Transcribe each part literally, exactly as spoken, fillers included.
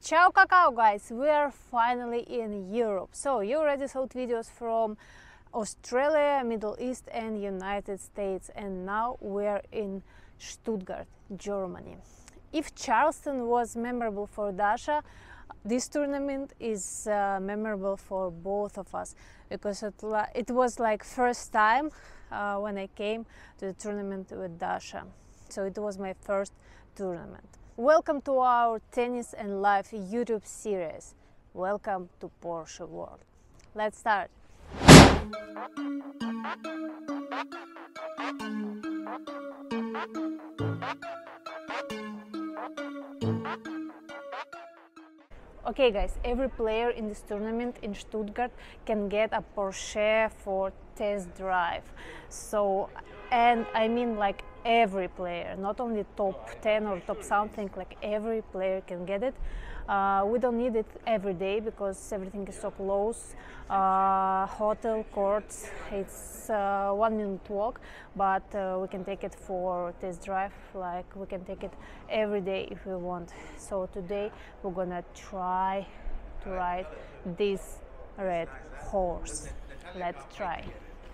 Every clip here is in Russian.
Ciao Cacao guys, we are finally in Europe. So you already saw videos from Australia, Middle East and United States, and now we are in Stuttgart, Germany. If Charleston was memorable for Dasha, this tournament is uh, memorable for both of us because it, it was like first time uh, when I came to the tournament with Dasha. So it was my first tournament. Welcome to our Tennis and Life YouTube series. Welcome to Porsche World. Let's start. Okay guys, every player in this tournament in Stuttgart can get a Porsche for test drive. So, and I mean like every player, not only top ten or top something, like every player can get it. Uh, we don't need it every day because everything is so close. Uh, hotel, courts, it's uh, one minute walk, but uh, we can take it for test drive, like we can take it every day if we want. So today we're gonna try to ride this red horse. Let's try.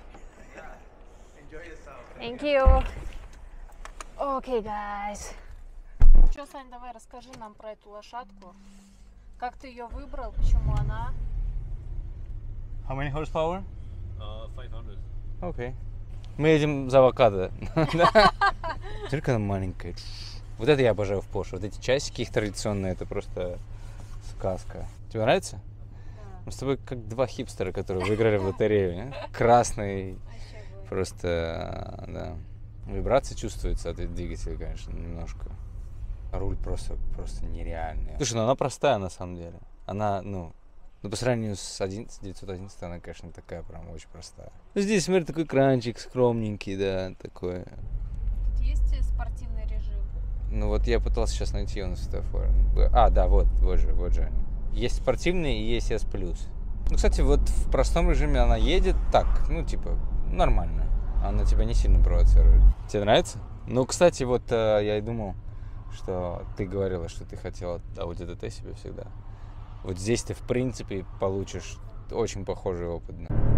Enjoy yourself. Thank you. Okay, guys. Что, Сань, давай расскажи нам про эту лошадку. Как ты ее выбрал, почему она? How many horsepower? Uh, five hundred. Окей. Мы едем за авокадо. Только она маленькая. Вот это я обожаю в Porsche. Вот эти часики их традиционные, это просто сказка. Тебе нравится? Да. Мы с тобой как два хипстера, которые выиграли в лотерею. Красный. Просто, да. Вибрация чувствуется от двигателя, конечно, немножко. Руль просто, просто нереальный. Слушай, ну она простая на самом деле. Она, ну, ну по сравнению с одиннадцать девятьсот одиннадцать, она, конечно, такая прям очень простая. Ну, здесь, смотри, такой кранчик скромненький, да, такой. Тут есть спортивный режим? Ну вот я пытался сейчас найти его на светофоре. А, да, вот, вот же, вот же они. Есть спортивный и есть S+. Ну, кстати, вот в простом режиме она едет так, ну, типа, нормально. Она тебя не сильно провоцирует. Тебе нравится? Ну, кстати, вот э, я и думал, что ты говорила, что ты хотела Audi ди ти себе всегда. Вот здесь ты, в принципе, получишь очень похожий опыт.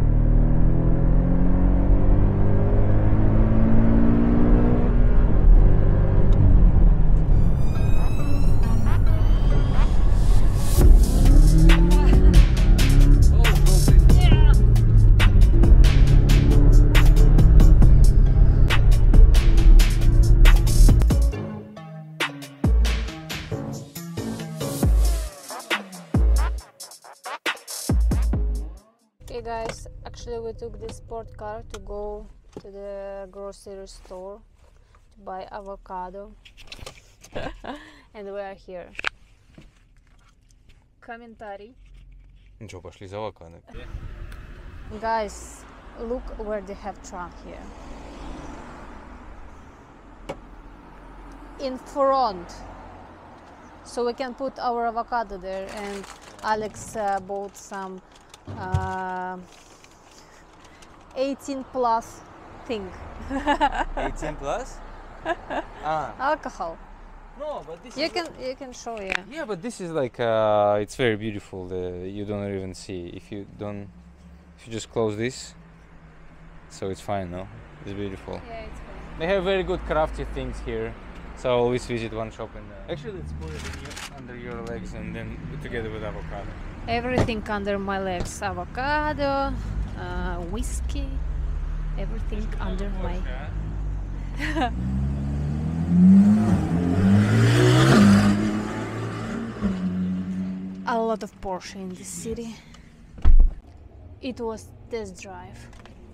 Okay guys, actually we took this sport car to go to the grocery store to buy avocado. And we are here. Комментарий. Ну что, пошли за авокадо. Guys, look where they have trunk here. In front. So we can put our avocado there, and Alex uh, bought some uh, eighteen plus thing. eighteen plus? Ah. Alcohol. No, but this You is can you can show, yeah. Yeah, but this is like uh, it's very beautiful. The, you don't even see if you don't. If you just close this, so it's fine. No, it's beautiful. Yeah, it's fine. They have very good crafty things here, so I always visit one shop and uh, actually let's put it in your, under your legs and then together with avocado. Everything under my legs: avocado, uh, whiskey, everything under my. A lot of Porsche in this city. It was test drive.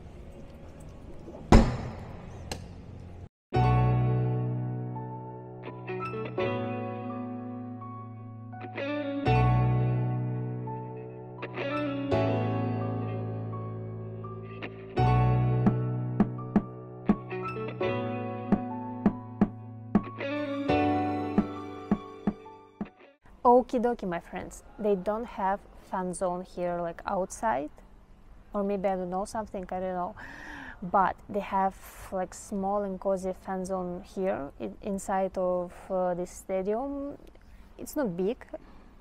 Okie dokie, my friends. They don't have fan zone here like outside, or maybe I don't know something, I don't know. but they have like small and cozy fan zone here in, inside of uh, this stadium. It's not big,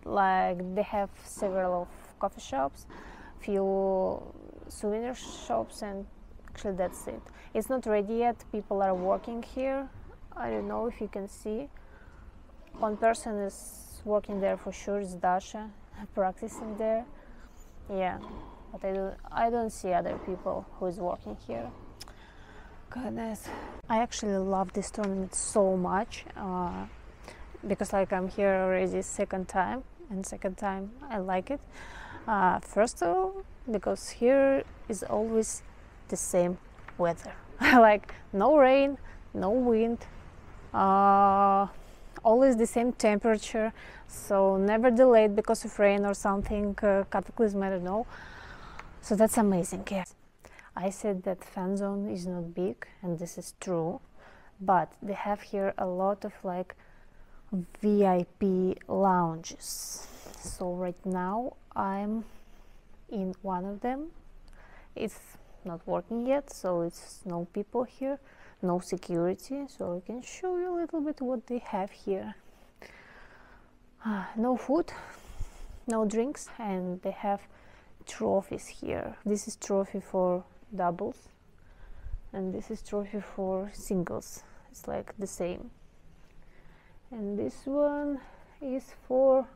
like they have several of coffee shops, few souvenir shops, and actually that's it. It's not ready yet. People are working here. I don't know if you can see. One person is working there for sure. It's Dasha, practicing there. Yeah, but I don't. I don't see other people who is working here. Goodness, I actually love this tournament so much uh, because like I'm here already second time, and second time I like it. Uh, first of all, because here is always the same weather, like no rain, no wind, uh, always the same temperature, so never delayed because of rain or something, uh, cataclysm, I don't know. So that's amazing. Yes. I said that fan zone is not big, and this is true, but they have here a lot of like V I P lounges. So right now I'm in one of them. It's not working yet, so it's no people here, no security, so I can show you a little bit what they have here. Uh, no food, no drinks, and they have trophies here. This is trophy for doubles, and this is trophy for singles. It's like the same. And this one is for,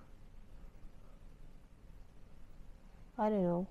I don't know.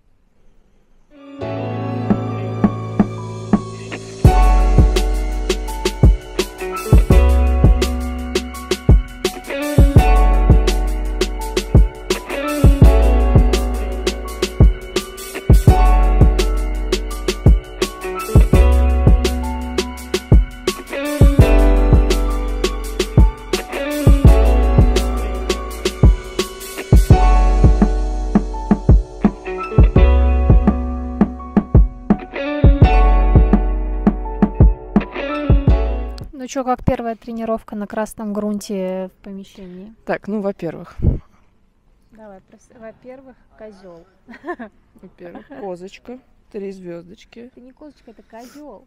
Ну что, как первая тренировка на красном грунте в помещении? Так, ну, во-первых. Давай, во-первых, козел. Во-первых, козочка, три звездочки. Это не козочка, это козел.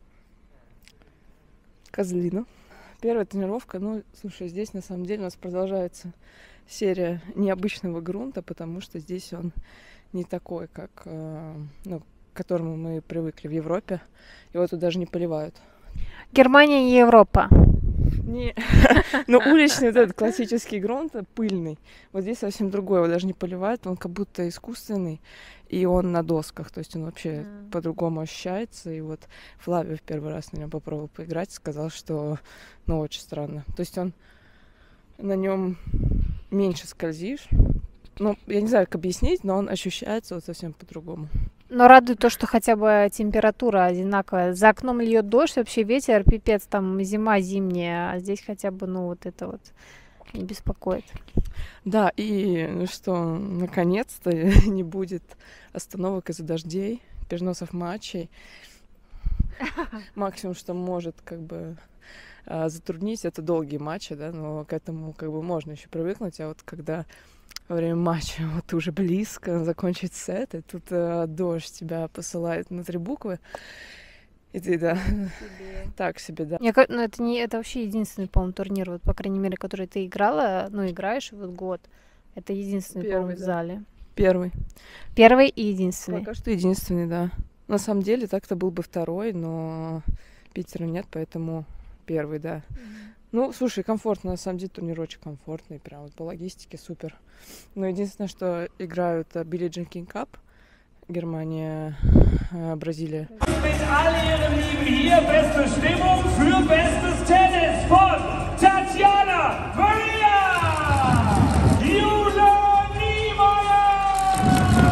Козлина. Первая тренировка, ну, слушай, здесь на самом деле у нас продолжается серия необычного грунта, потому что здесь он не такой, как, ну, к которому мы привыкли в Европе. Его тут даже не поливают. Германия не Европа. Не, но уличный вот этот классический грунт пыльный. Вот здесь совсем другой, его даже не поливают, он как будто искусственный, и он на досках, то есть он вообще mm. по-другому ощущается. И вот Флавио в первый раз на нем попробовал поиграть, сказал, что, ну, очень странно. То есть он на нем меньше скользишь. Ну, я не знаю, как объяснить, но он ощущается вот совсем по-другому. Но радует то, что хотя бы температура одинаковая. За окном льет дождь, вообще ветер, пипец, там зима зимняя, а здесь хотя бы, ну, вот это вот не беспокоит. Да, и ну что, наконец-то не будет остановок из-за дождей, переносов матчей. Максимум, что может как бы затруднить, это долгие матчи, да, но к этому как бы можно еще привыкнуть, а вот когда во время матча вот уже близко закончить сет, и тут э, дождь тебя посылает на три буквы, и ты, да, себе. так себе, да. Мне, ну, это, не, это вообще единственный, по-моему, турнир, вот, по крайней мере, который ты играла, ну, играешь вот год. Это единственный, по-моему, в да. зале. Первый. Первый и единственный. Пока что единственный, да. На самом деле, так-то был бы второй, но Питера нет, поэтому первый, да. Mm-hmm. Ну, слушай, комфортно, на самом деле турнир очень комфортный, прям вот по логистике супер. Но единственное, что играют Billie Jean King Cup, Германия, Бразилия. Mit all ihren Lieben hier beste Stimmung für bestes Tennis von Tatjana Maria Jula Niemeyer.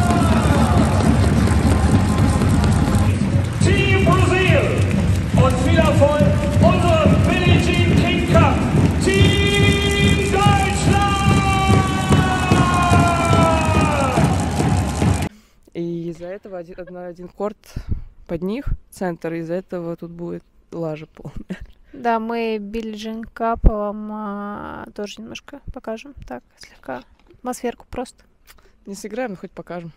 Team Brasil und viel Erfolg unserem Billie Jean King Cup. Team Deutschland! И из-за этого один, один корт под них, центр, из-за этого тут будет лажа полная. Да, мы Billie Jean Cup вам а, тоже немножко покажем, так, слегка атмосферку просто. Не сыграем, но хоть покажем.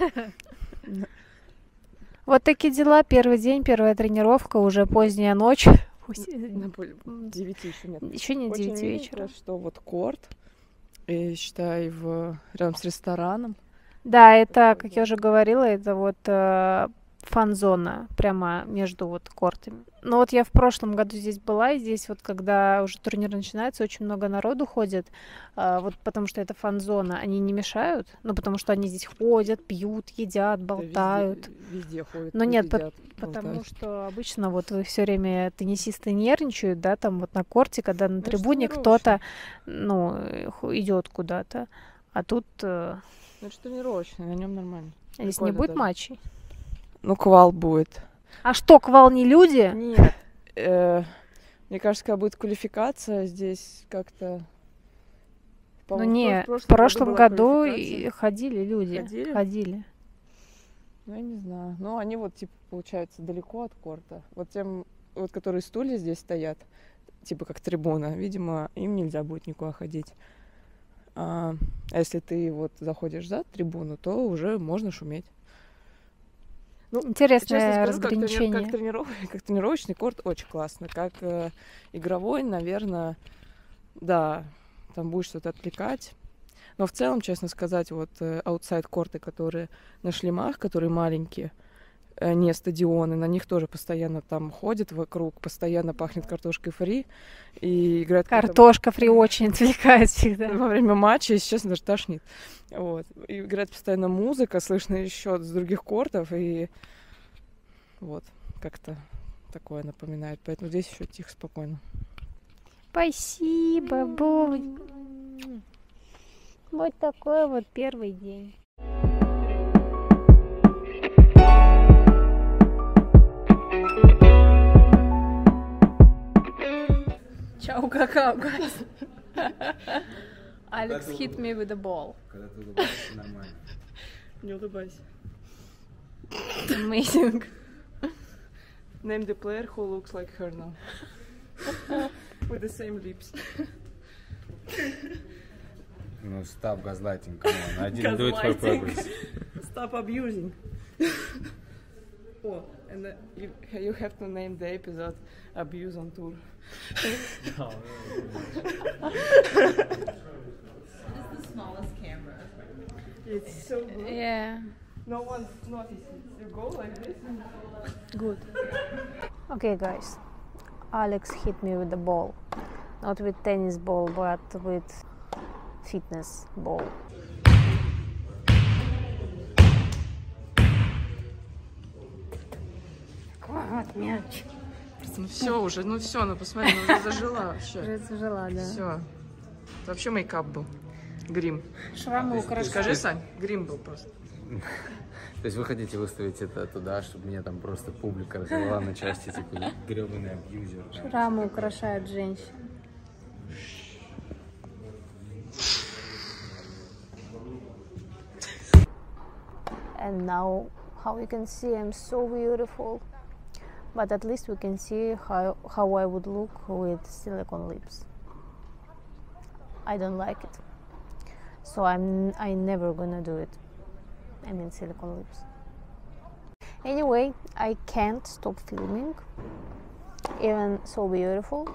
Вот такие дела, первый день, первая тренировка, уже поздняя ночь. девяти еще нет. Еще не девяти вечера. Что вот корт, И считай, в... рядом с рестораном. Да, это, как я уже говорила, это вот э, фан-зона прямо между вот кортами. Но вот я в прошлом году здесь была, и здесь вот, когда уже турнир начинается, очень много народу ходит, э, вот потому что это фан-зона. Они не мешают, ну, потому что они здесь ходят, пьют, едят, болтают. Везде, везде ходят. Но нет, едят, по- потому болтают. что обычно вот все время теннисисты нервничают, да, там вот на корте, когда на Ну, это трибуне тренировочно. кто-то, ну, идет куда-то, а тут э, Ну, это тренировочный, на нем нормально. здесь не Прикольно будет даже. матчей. Ну, квал будет. А что, квал не люди? Нет. Э, Мне кажется, когда будет квалификация, здесь как-то... Ну По-моему, не, в прошлом прошлом была году квалификация. и ходили люди. Ходили? Ходили. Ну, я не знаю. Ну, они вот, типа, получается, далеко от корта. Вот тем, вот, которые стулья здесь стоят, типа, как трибуна, видимо, им нельзя будет никуда ходить. А, а если ты вот заходишь за трибуну, то уже можно шуметь. Ну, Интересное честно скажу, как, трени- разграничение. как, трениров... как тренировочный корт очень классно. Как э, игровой, наверное, да, там будет что-то отвлекать. Но в целом, честно сказать, вот э, аутсайд-корты, которые на шлемах, которые маленькие, э, не стадионы, на них тоже постоянно там ходят вокруг, постоянно пахнет картошкой фри и играют какую-то- Картошка фри очень отвлекает всегда. во время матча, если честно, даже тошнит. Вот. И играет постоянно музыка, слышно еще с других кортов, и вот, как-то такое напоминает. Поэтому здесь еще тихо, спокойно. Спасибо, Бобонь. Вот такой вот первый день. Ciao, какао, guys. Alex hit me with the ball. Когда ты улыбаешься, нормально. Не улыбайся. Amazing. Name the player who looks like her now. With the same lips. Ну, stop gaslighting, come on. I didn't do it for purpose. Stop abusing. Oh, and uh, you, you have to name the episode Abuse on Tour. It's the smallest camera. It's so good. Yeah, No one notices. You go like this and... good. Okay, guys. Alex hit me with the ball. Not with tennis ball, but with fitness ball. Вот мяч. Ну все уже, ну все, ну посмотри, ну уже зажила вообще. Уже зажила, да. Все. Это вообще мейкап был. Грим. Шрамы украшают. Скажи, Сань, грим был просто. То есть вы хотите выставить это туда, чтобы меня там просто публика разорвала на части, типа гребаный абьюзер. там. Шрамы украшают женщин. And now, how you can see, I'm so beautiful. But at least we can see how, how I would look with silicone lips. I don't like it. So I'm I never gonna do it. I mean silicone lips. Anyway, I can't stop filming. Even so beautiful.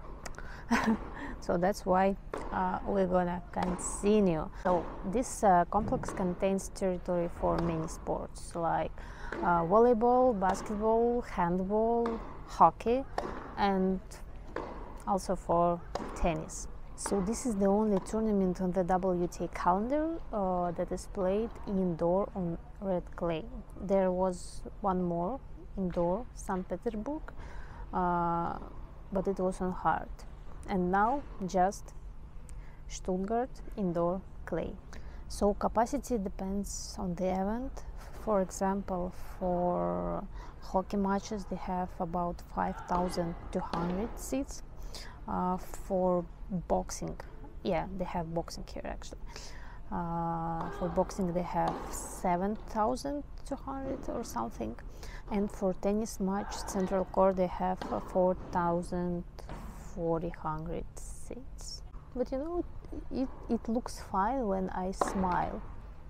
So that's why uh, we're gonna continue. So this uh, complex contains territory for many sports like uh, volleyball, basketball, handball, hockey, and also for tennis. So this is the only tournament on the W T A calendar uh, that is played indoor on red clay. There was one more indoor, Saint Petersburg, uh, but it was on hard. And now just Stuttgart indoor clay. So capacity depends on the event. For example, for hockey matches they have about five thousand two hundred seats. Uh, for boxing, yeah, they have boxing here actually. Uh, for boxing they have seven thousand two hundred or something. And for tennis match, central court they have uh, four thousand four hundred seats. But you know, it, it looks fine when I smile.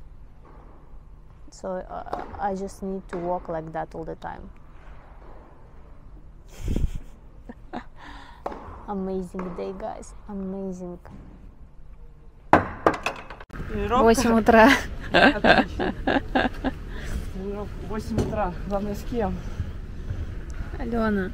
So uh, I just need to walk like that all the time. Amazing day, guys. Amazing. Тренировка. восемь утра. Отлично. Тренировка в восемь утра. Главное, с кем? Алена.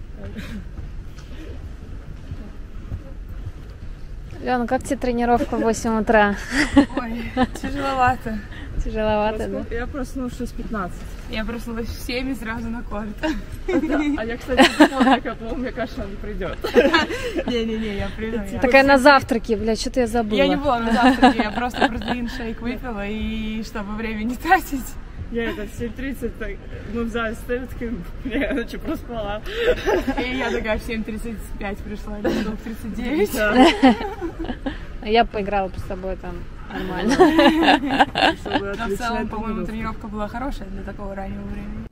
Алена, как тебе тренировка в восемь утра? Ой, тяжеловато. Тяжеловато, да? Я проснулась в шесть пятнадцать. Я проснулась в семь и сразу на корт. А я, кстати, не помню, как он, мне кажется, он не придет. Не-не-не, я приду. я- Такая на завтраке, блядь, что-то я забыла. Я не была на завтраке, я просто протеин шейк выпила, и чтобы время не тратить. Я это в семь тридцать, так, ну, в зале стоит, такая, я ночью проспала. И я такая в семь тридцать пять пришла, или в тридцать девять. Да, Я поиграла с тобой там нормально. чтобы Но в отличать целом, по-моему, тренировку. тренировка была хорошая для такого раннего времени.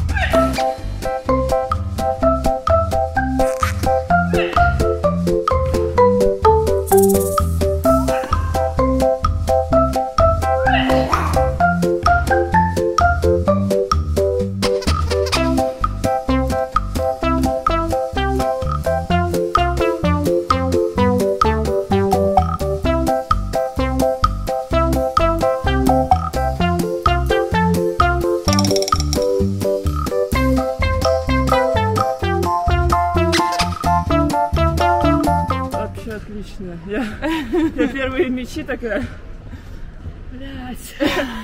Вообще отлично. Я, я первые мячи такая. Блять.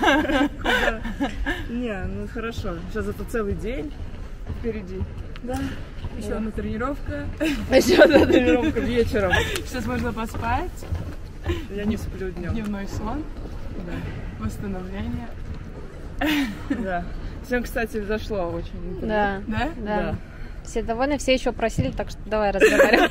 Не, ну хорошо. Сейчас это целый день впереди. Да. Еще одна тренировка. Еще одна тренировка вечером. Сейчас можно поспать. Я не сплю днем. Дневной сон. Да. Восстановление. Да. Всем, кстати, зашло очень. интервью. Да, Да? да. Все довольны, все еще просили, так что давай разговариваем.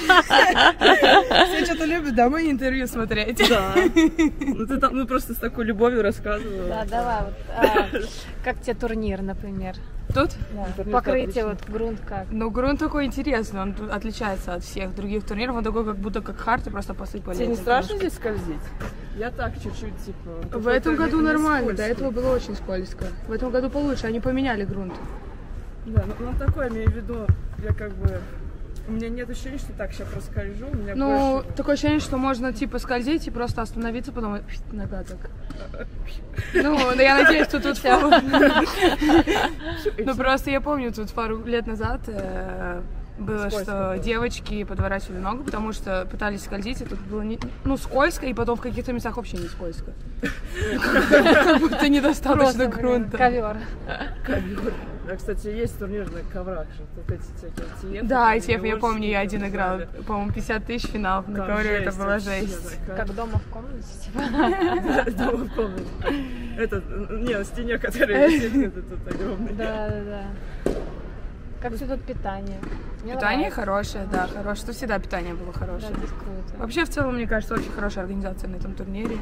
Все что-то любят, да, мои интервью смотреть. Да. Ну ты там ну, просто с такой любовью рассказывала. Да, давай. Вот, а, как тебе турнир, например? Тут? Турнир Покрытие, отлично. вот грунт как? Ну, грунт такой интересный, он тут отличается от всех других турниров, он такой, как будто как хард, и просто посыпали. Тебе не это страшно немножко. здесь скользить? Я так чуть-чуть, типа... В какой-то этом не- году не нормально, до скользкий. этого было очень скользко. В этом году получше, они поменяли грунт. Да, ну, ну такое, имею в виду, я как бы... У меня нет ощущения, что так сейчас проскольжу, у меня Ну, больше... такое ощущение, что можно типа скользить и просто остановиться, потом нога так. Ну, да я надеюсь, что тут все. Ну, просто я помню, тут пару лет назад э, было, Скользко что было. девочки подворачивали ногу, потому что пытались скользить, и тут было не, ну, скользко, и потом в каких-то местах вообще не скользко. Как будто недостаточно грунта. Ковер. Ковёр. А, кстати, есть турнир на коврах, что вот эти всякие ай ти эф. Да, ай ти эф, я помню, я один играл, по-моему, пятьдесят тысяч финал на Там ковре, это жесть была вообще жесть. такая. Как дома в комнате, типа. Дома в комнате. Это, не, на стене, которая висит, это тут огромный. Да, да, да. Как тебе тут питание? Мне Питание нравится. хорошее, да, хорошее. Тут всегда питание было Да, хорошее. здесь круто. Вообще, в целом, мне кажется, очень хорошая организация на этом турнире.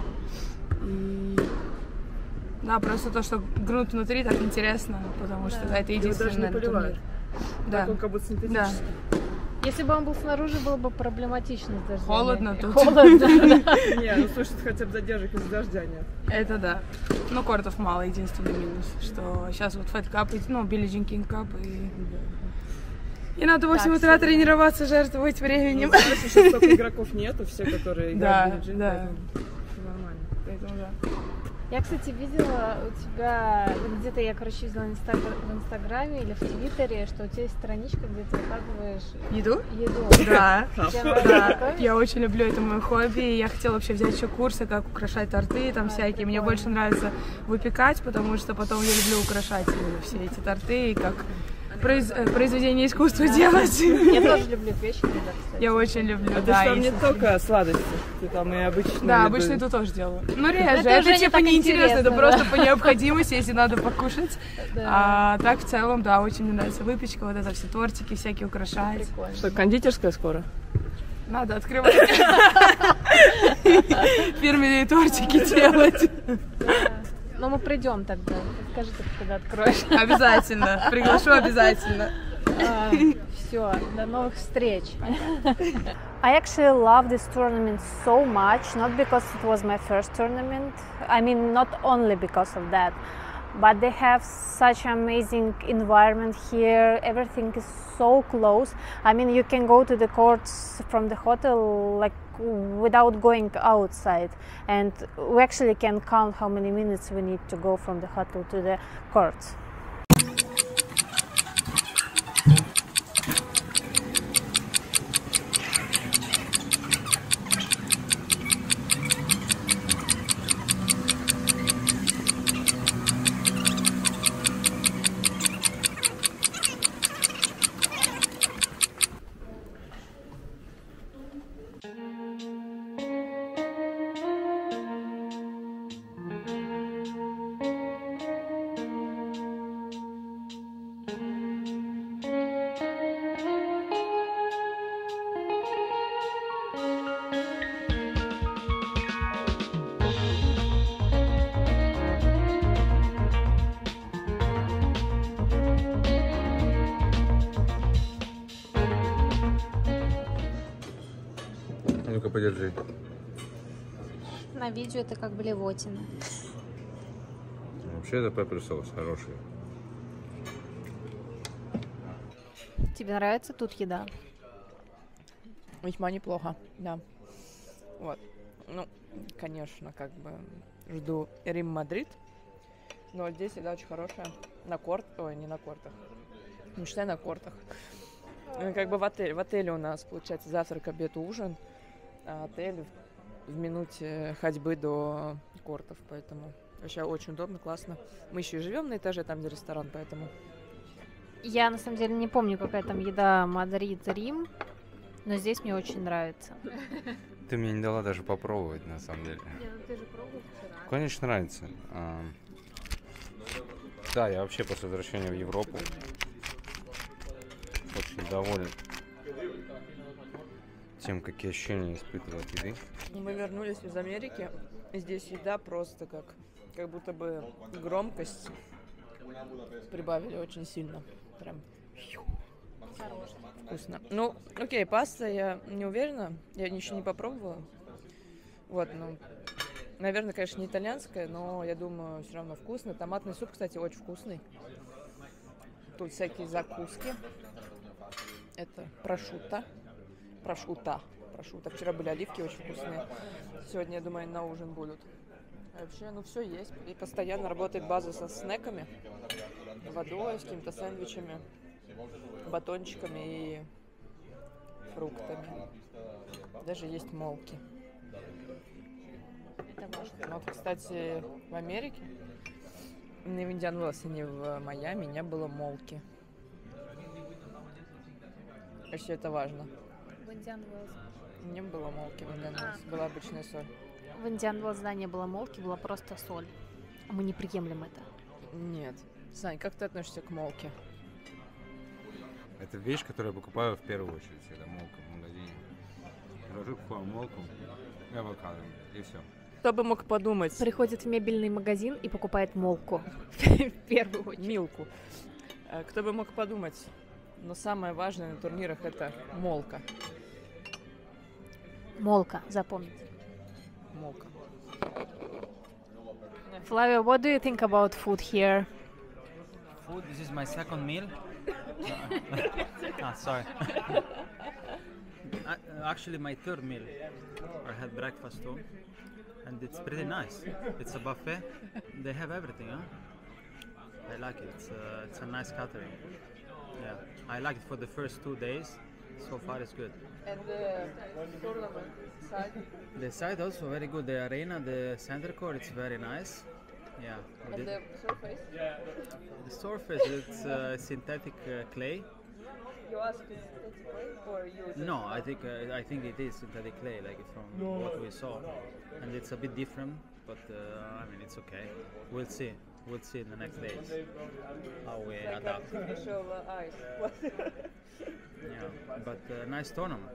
И да, просто то, что грунт внутри, так интересно, потому что да, это Его даже единственный не наверное, поливают. турнир. Так Да. он как будто синтетический. Если бы он был снаружи, было бы проблематично с дождями. Холодно тут. Холодно, да. Не, ну слушай, хотя бы задержек из дождя нет. Это да. Ну, кортов мало, единственный минус, что сейчас вот Fed Cup, и, ну, Billie Jean King Cup, и... И надо в восемь Так, утра всё. тренироваться, жертвовать временем. Ну, знаешь, еще столько игроков нету, все, которые Да, играют в Billie Jean, да. поэтому всё нормально. Поэтому да. Я, кстати, видела у тебя, где-то я, короче, видела в инстаг- в Инстаграме или в Твиттере, что у тебя есть страничка, где ты выкладываешь Еду? еду. Да. Чем нравится готовить? Я очень люблю, это мое хобби. и Я хотела вообще взять еще курсы, как украшать торты, там А, всякие. Мне прикольно. больше нравится выпекать, потому что потом я люблю украшать именно все эти торты и как произ- э, произведение искусства делать. Я тоже люблю печь, да, кстати. Я очень люблю, А ты да. же там и не со- только сладости, ты там и обычные. Да, еду. обычно это тоже делаю. Ну, реже. Это Это, уже не типа так неинтересно, это интересно, просто по необходимости, если надо покушать. Да. А так в целом, да, очень мне нравится выпечка, вот это все тортики всякие украшать. Прикольно. Что, кондитерская скоро? Надо открывать. Фирменные тортики делать. Но мы придем тогда. Скажи, ты когда откроешь. Обязательно. Приглашу обязательно. Все, до новых встреч. I actually love this tournament so much, not because it was my first tournament. I mean, not only because of that, but they have such amazing environment here. Everything is so close. I mean, you can go to the courts from the hotel like without going outside, and we actually can count how many minutes we need to go from the hotel to the courts. Ну-ка, подержи. На видео это как блевотина. Вообще это пеппер соус хороший. Тебе нравится тут еда? Весьма неплохо, да. Вот. Ну, конечно, как бы жду Рим-Мадрид. Но здесь еда очень хорошая. На корт... Ой, не на кортах. Не считай на кортах. Ну, как бы в отеле. В отеле у нас, получается, завтрак, обед, ужин. А отель в минуте ходьбы до кортов. Поэтому вообще очень удобно, классно. Мы еще и живем на этаже, там где ресторан, поэтому... Я, на самом деле, не помню, какая там еда Мадрид, Рим. Но здесь мне очень нравится. Ты мне не дала даже попробовать, на самом деле. Не, ну ты же пробовал вчера. Конечно, нравится. А, да, я вообще после возвращения в Европу очень доволен тем, какие ощущения испытываю от еды. Мы вернулись из Америки, и здесь еда просто как, как будто бы громкость прибавили очень сильно. Прям вкусно. Ну, окей, паста я не уверена, я еще не попробовала. Вот, ну, наверное, конечно, не итальянская, но я думаю, все равно вкусно. Томатный суп, кстати, очень вкусный. Тут всякие закуски. Это прошутто. Прошутто. Прошутто. Вчера были оливки очень вкусные. Сегодня, я думаю, на ужин будут. А вообще, ну, все есть. И постоянно работает база со снеками. Водой, с какими-то сэндвичами, батончиками и фруктами. Даже есть молки. Это важно. Вот, кстати, в Америке, ни в Индиан Уэллсе, ни в Майами не было молки. Вообще это важно. В Индиан Уэллс. Не было молки в Индиан Уэллсе, была обычная соль. В Индиан Уэллс, да, не было молки, была просто соль. Мы не приемлем это. Нет. Сань, как ты относишься к молке? Это вещь, которую я покупаю в первую очередь. Это молка в магазине. Ложу, покупаю молку и авокадо, и все. Кто бы мог подумать? Приходит в мебельный магазин и покупает молку. В первую очередь. Милку. Э, Кто бы мог подумать? Но самое важное на турнирах это молка. Молка, запомните. Молка. Flavio, what do you think about food here? Food, this is my second meal. ah, sorry. Uh, Actually, my third meal. I had breakfast too, and it's pretty nice. It's a buffet. They have everything, huh? I like it. It's a, it's a nice catering. Yeah, I like it for the first two days. So far, it's good. And the tournament side? The side also very good. The arena, the center court, it's very nice. Yeah. we And did- the surface? The surface, it's uh, synthetic uh, clay. You asked if it's great or you just... No, I think uh, I think it is synthetic clay, like from what we saw, and it's a bit different, but uh, I mean it's okay. We'll see. We'll see in the next days how we Like adapt. artificial uh, ice. Yeah, but uh, nice tournament.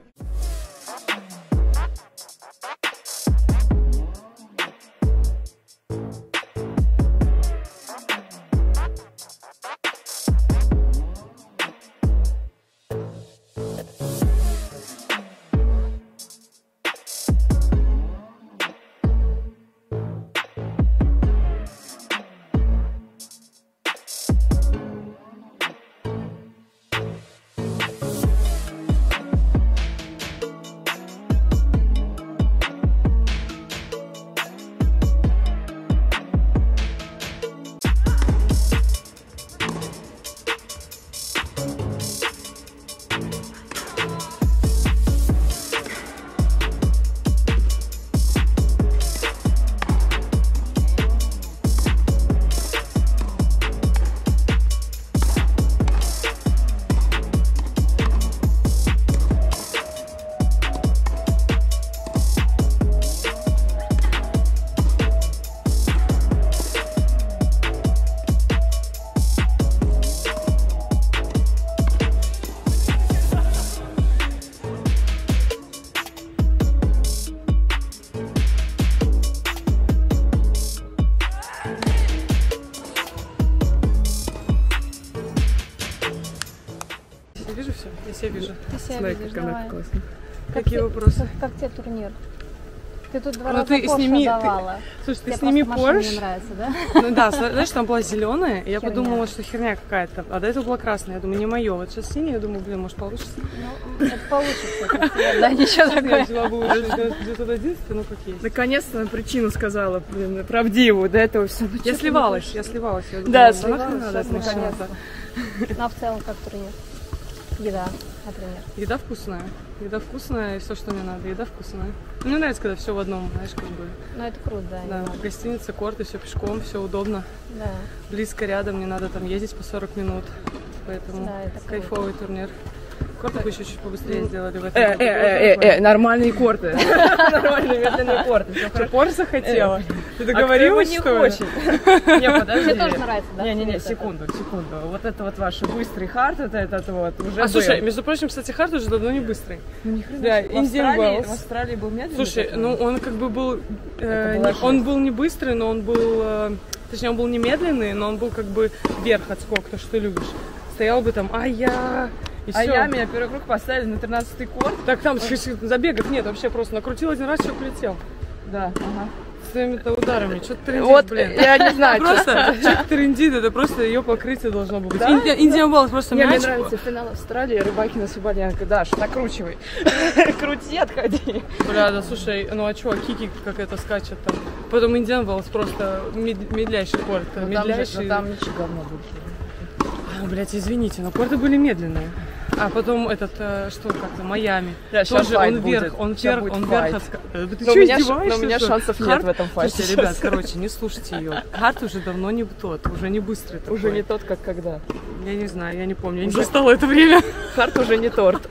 себя Смотри, видишь? как она Давай. классно. Как Какие те- вопросы? Как, как тебе турнир? Ты тут два Ну раза ты Porsche сними, ты- давала. Слушай, ты Тебе сними просто машина не Porsche. нравится, да? Ну да, сна- знаешь, там была зеленая, и я Херня. подумала, что херня какая-то. А до этого была красная. Я думаю, не мое. Вот сейчас синяя, я думаю, блин, может получится. Ну, это получится. этот цвет, Да, ничего Я такого. взяла бы лучше девятьсот одиннадцать, ну как есть. Наконец-то она причину сказала, блин, правдивую, до этого все. Я сливалась, я сливалась. Я думала, Да, нахрен сливалась, надо сейчас эту машину? наконец-то. Ну, а в целом как турнир? Еда, например. Еда вкусная. Еда вкусная и все, что мне надо. Еда вкусная. Мне нравится, когда все в одном, знаешь, как бы. Ну, это круто, да. Да, не надо. гостиница, корты, все пешком, все удобно. Да. Близко рядом, не надо там ездить по сорок минут. Поэтому Да, это круто. кайфовый турнир. Корты бы еще чуть побыстрее сделали в этом Э, году. э, э, э, э, нормальные корты. Нормальные медленные корты. Всё Ты хорошо. Порш захотела? Ты А договорилась, кто его что не ли? хочет? Не, подожди. Тебе тоже нравится, да? Не-не-не, цвет этот? секунду, секунду. Вот это вот ваш быстрый хард, это этот вот уже А слушай, был. между прочим, кстати, хард уже давно не быстрый. Ну, ни хрена Да, себе. в Indian Австралии, Wells. в Австралии был медленный. Слушай, такой? ну он как бы был, э, Это была не- он жесть. был не быстрый, но он был, э, точнее, он был не медленный, но он был как бы вверх отскок, то, что ты любишь. Стоял бы там, ай-я, и А всё. я меня первый круг поставили на тринадцатый корт. Так там забегов нет, вообще просто накрутил один раз, все полетел. Да, ага. С своими-то ударами, что-то трендит, Вот, блин. я не знаю, Просто человек трендит, это просто ее покрытие должно быть. Да? Индия, Индия Wells просто Мне, мне мяч. нравится финал Австралии, Рыбакина Соболенко. Даш, накручивай. Крути, отходи. Бля, да слушай, ну а чё, Кики как это скачет там. Потом Индиан Wells просто мед- медлящий корт. медлящий. ничего говно будет. А, блядь, извините, но корты были медленные. А потом этот, э, что как-то, Майами. Да, щас Тоже файт он вверх, будет. он Щас вверх, будет он файт. вверх. отска- Да ты Но у чё, меня ш- издеваешься, но у меня что ли? шансов нет Хард- в этом файте Слушайте, сейчас. ребят, короче, не слушайте ее. Хард уже давно не тот, уже не быстрый такой. Уже не тот, как когда. Я не знаю, я не помню, я не застала это время. Хард уже не торт.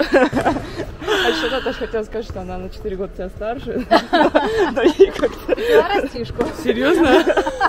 А еще Наташа хотела сказать, что она на четыре года тебя старше. Но ей как-то Пила растишку. Серьезно?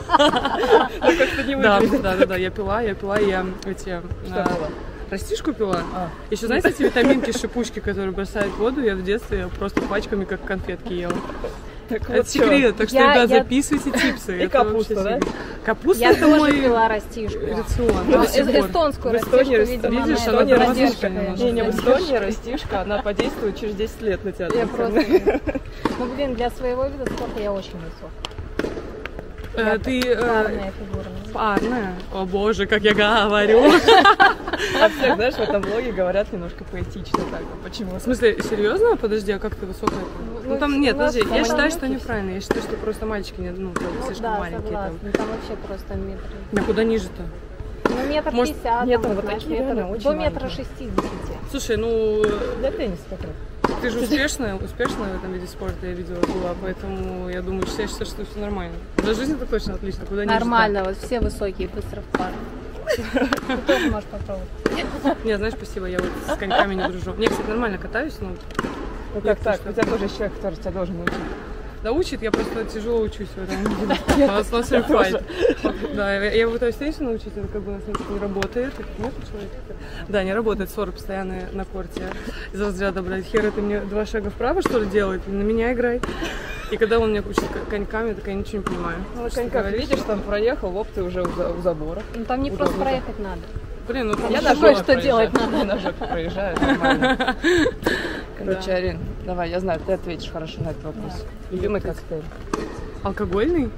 как-то не Да, выглядит. да, да, да, я пила, я пила, я эти... Что а, было? Растишку пила. А. Еще знаете эти витаминки, шипучки, которые бросают в воду? Я в детстве просто пачками как конфетки ела. Так Это вот чё. секрет, так что, Я- ребят, я- записывайте типсы. И это капуста, вообще да? секрет. Капуста Я это тоже мой пила растишку. рацион. Ну, до сих эс- пор. эстонскую В Эстонии растишку, видимо, видишь, она она это тормозит, поддержка, конечно. Не, не, в конечно. Эстонии растишка, она подействует через десять лет на тебя. Я просто... Ну, блин, для своего вида спорта я очень высокая. Э, Ты э, Парная фигура. парная? О боже, как я говорю. А все, знаешь, в этом блоге говорят немножко поэтично так. Почему? В смысле, серьезно? Подожди, а как ты высокая? Ну там нет, у нас подожди, я там считаю, что маленькие неправильно. Я считаю, что просто мальчики не, ну, как бы слишком Да, маленькие там. согласна. Там вообще просто метр. А куда ниже-то? Ну, метр Может, пятьдесят, нет, там, вот знаешь, такие метр, реально очень до метра маленькие. шестидесяти. Слушай, ну Для тенниса как раз. ты же успешная, успешная в этом виде спорта, я видела, была, поэтому я думаю, что я считаю, что все нормально. Для жизни это точно отлично, куда ниже. Нормально, вот все высокие, быстро в пару. Ты тоже можешь попробовать. Нет, знаешь, спасибо, я вот с коньками не дружу. Не, кстати, нормально катаюсь, но Ну Нет, как так? что? У тебя тоже есть человек, который тебя должен научить. да учит, я просто тяжело учусь в этом виде. У нас у нас файт. Да, я, я пытаюсь теннису научить, это как бы у нас не работает. Нет человека? Да, не работает, ссоры постоянные на корте. Из разряда, блядь, хера ты мне два шага вправо, что ли, делает? На меня играй. И когда он меня учит к- коньками, так я ничего не понимаю. Ну, на Что ты коньках говоришь? видишь, там проехал, оп, ты уже у, за- у забора. Ну, там не просто проехать надо. Блин, ну там Я же на такое, жопу что делать проезжаю. надо. Я на жопу проезжаю, нормально. Короче, Арин, давай, я знаю, ты ответишь хорошо на этот вопрос. Любимый коктейль? алкогольный?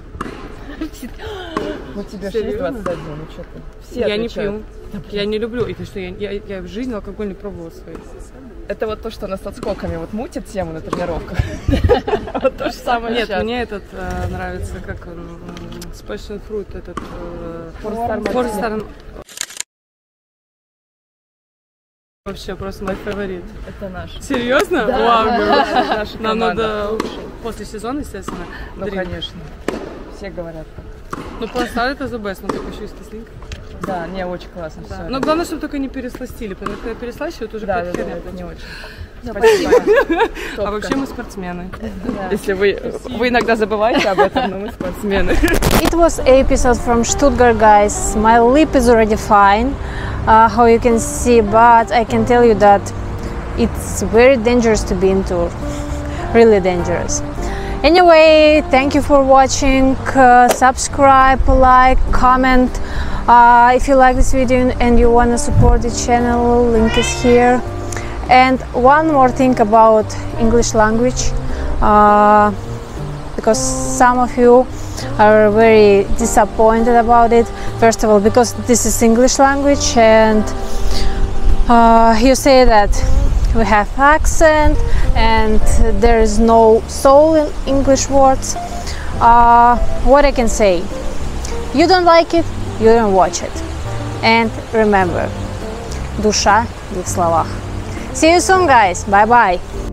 Ну тебе Серьезно? шесть двадцать один, ну что ты? Все Я не отвечают. пью. Я не люблю. И ты что, я, я, я в жизни алкоголь не пробовала свой. Это вот то, что нас с отскоками вот мутит тему на тренировках. Вот то же самое Нет, сейчас. мне этот э, нравится, как он, м, Passion Fruit, этот... э, Forest Star Forest Martini. Star- Вообще просто мой фаворит. Это наш. Серьезно? Да. Вау, Это говорю. наша Нам команда. надо после сезона, естественно. Ну, дринк. конечно. Все говорят так. Ну, просто это the best, но только еще и с кислинкой. Да, не, очень классно Да. все. Но главное, чтобы только не пересластили, потому что когда переслащивают, уже Да, да, какая-то да, херня это не получится. очень. Спасибо. А вообще мы спортсмены. Если вы, вы иногда забываете об этом, но мы спортсмены. It was episode from Stuttgart, guys. My lip is already fine, uh, how you can see, but I can tell you that it's very dangerous to be in tour. Really dangerous. Anyway, thank you for watching. Uh, subscribe, like, comment. Uh, if you like this video and you want to support the channel, link is here. And one more thing about English language, uh, because some of you are very disappointed about it. First of all, because this is English language, and uh, you say that we have accent and there is no soul in English words. Uh, what I can say, you don't like it, you don't watch it. And remember, душа в их словах. See you soon, guys. Bye bye.